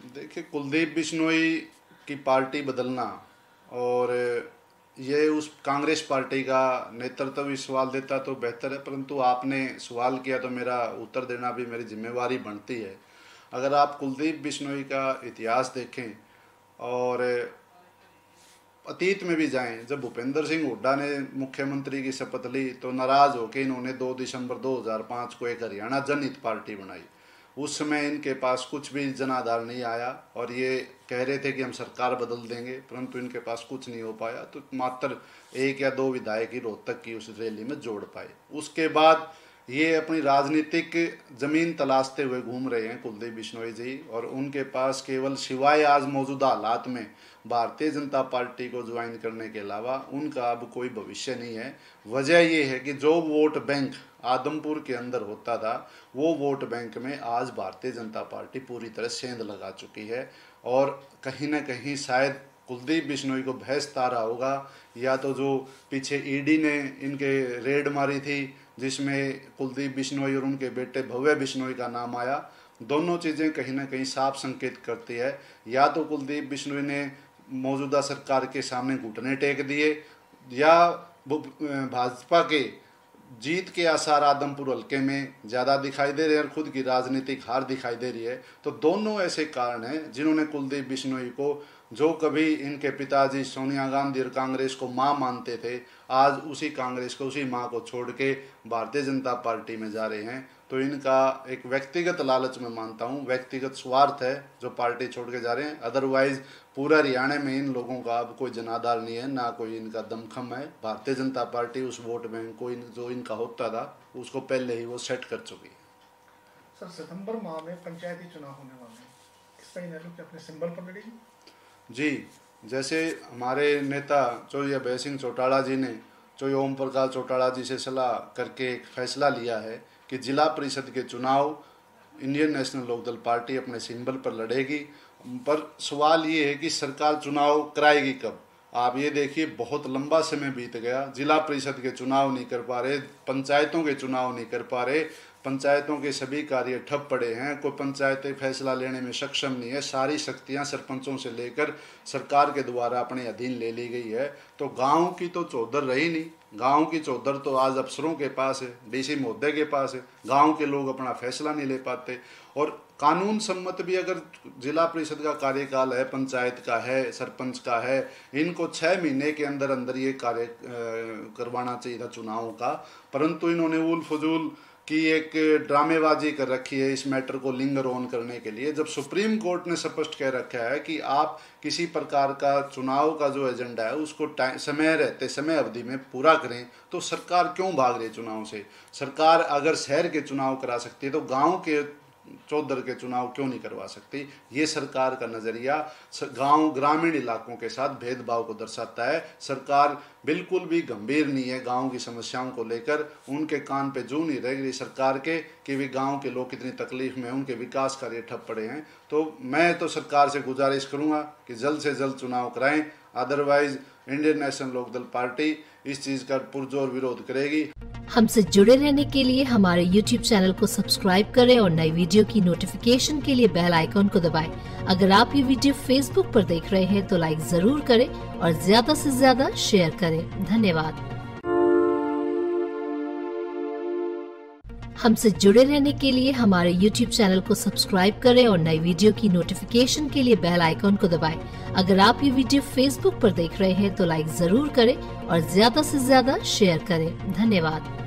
देखिए, कुलदीप बिश्नोई की पार्टी बदलना और ये उस कांग्रेस पार्टी का नेतृत्व भी सवाल देता तो बेहतर है, परंतु आपने सवाल किया तो मेरा उत्तर देना भी मेरी जिम्मेवारी बनती है। अगर आप कुलदीप बिश्नोई का इतिहास देखें और अतीत में भी जाएं, जब भूपेंद्र सिंह हुड्डा ने मुख्यमंत्री की शपथ ली तो नाराज होकर इन्होंने 2 दिसंबर 2005 को एक हरियाणा जनहित पार्टी बनाई। उस समय इनके पास कुछ भी जनाधार नहीं आया और ये कह रहे थे कि हम सरकार बदल देंगे, परंतु इनके पास कुछ नहीं हो पाया, तो मात्र 1 या 2 विधायक ही रोहतक की उस रैली में जोड़ पाए। उसके बाद ये अपनी राजनीतिक जमीन तलाशते हुए घूम रहे हैं कुलदीप बिश्नोई जी, और उनके पास केवल सिवाय आज मौजूदा हालात में भारतीय जनता पार्टी को ज्वाइन करने के अलावा उनका अब कोई भविष्य नहीं है। वजह ये है कि जो वोट बैंक आदमपुर के अंदर होता था, वो वोट बैंक में आज भारतीय जनता पार्टी पूरी तरह सेंध लगा चुकी है, और कहीं ना कहीं शायद कुलदीप बिश्नोई को भैंस तारा होगा, या तो जो पीछे ईडी ने इनके रेड मारी थी जिसमें कुलदीप बिश्नोई और उनके बेटे भव्य बिश्नोई का नाम आया, दोनों चीज़ें कहीं ना कहीं साफ संकेत करती है। या तो कुलदीप बिश्नोई ने मौजूदा सरकार के सामने घुटने टेक दिए, या भाजपा के जीत के आसार आदमपुर हल्के में ज़्यादा दिखाई दे रहे हैं और खुद की राजनीतिक हार दिखाई दे रही है। तो दोनों ऐसे कारण हैं जिन्होंने कुलदीप बिश्नोई को, जो कभी इनके पिताजी सोनिया गांधी और कांग्रेस को मां मानते थे, आज उसी कांग्रेस को, उसी मां को छोड़ के भारतीय जनता पार्टी में जा रहे हैं। तो इनका एक व्यक्तिगत लालच में मानता हूं, व्यक्तिगत स्वार्थ है जो पार्टी छोड़ के जा रहे हैं। अदरवाइज पूरा हरियाणा में इन लोगों का अब कोई जनाधार नहीं है, ना कोई इनका दमखम है। भारतीय जनता पार्टी उस वोट बैंक को जो इनका होता था उसको पहले ही वो सेट कर चुकी है। सर, सितंबर माह में पंचायती चुनाव होने वाले हैं, इस पर इन्हें अपने सिंबल पर लड़ेगी? जी, जैसे हमारे नेता चौधरी अभय सिंह चौटाला जी ने चौधरी ओम प्रकाश चौटाला जी से सलाह करके एक फैसला लिया है कि जिला परिषद के चुनाव इंडियन नेशनल लोकदल पार्टी अपने सिंबल पर लड़ेगी। पर सवाल ये है कि सरकार चुनाव कराएगी कब? आप ये देखिए, बहुत लंबा समय बीत गया, जिला परिषद के चुनाव नहीं कर पा रहे, पंचायतों के चुनाव नहीं कर पा रहे, पंचायतों के सभी कार्य ठप पड़े हैं, कोई पंचायतें फैसला लेने में सक्षम नहीं है, सारी शक्तियां सरपंचों से लेकर सरकार के द्वारा अपने अधीन ले ली गई है। तो गांव की तो चौधर रही नहीं, गांव की चौधर तो आज अफसरों के पास है, डीसी महोदय के पास है, गांव के लोग अपना फैसला नहीं ले पाते। और कानून सम्मत भी अगर जिला परिषद का कार्यकाल है, पंचायत का है, सरपंच का है, इनको 6 महीने के अंदर अंदर ये कार्य करवाना चाहिए था चुनावों का, परंतु इन्होंने उल फजूल की एक ड्रामेबाजी कर रखी है इस मैटर को लिंगर ऑन करने के लिए। जब सुप्रीम कोर्ट ने स्पष्ट कह रखा है कि आप किसी प्रकार का चुनाव का जो एजेंडा है उसको समय रहते समय अवधि में पूरा करें, तो सरकार क्यों भाग रही है चुनाव से? सरकार अगर शहर के चुनाव करा सकती है तो गांव के चौधर के चुनाव क्यों नहीं करवा सकती? ये सरकार का नज़रिया गांव ग्रामीण इलाकों के साथ भेदभाव को दर्शाता है। सरकार बिल्कुल भी गंभीर नहीं है गांव की समस्याओं को लेकर, उनके कान पे जू नहीं रह गई सरकार के कि वे गांव के लोग कितनी तकलीफ में हैं, उनके विकास कार्य ठप पड़े हैं। तो मैं तो सरकार से गुजारिश करूंगा कि जल्द से जल्द चुनाव कराएं, otherwise Indian National Lokdal party इस चीज़ का पुरजोर विरोध करेगी। हमसे जुड़े रहने के लिए हमारे YouTube चैनल को सब्सक्राइब करें और नई वीडियो की नोटिफिकेशन के लिए बेल आइकॉन को दबाएं। अगर आप ये वीडियो Facebook पर देख रहे हैं तो लाइक जरूर करें और ज्यादा से ज्यादा शेयर करें। धन्यवाद। हमसे जुड़े रहने के लिए हमारे YouTube चैनल को सब्सक्राइब करें और नई वीडियो की नोटिफिकेशन के लिए बेल आइकॉन को दबाएं। अगर आप ये वीडियो Facebook पर देख रहे हैं तो लाइक जरूर करें और ज्यादा से ज्यादा शेयर करें। धन्यवाद।